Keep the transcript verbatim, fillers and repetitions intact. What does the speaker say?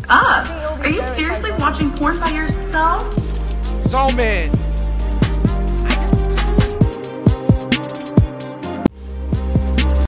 up? Are you seriously watching porn by yourself? So man.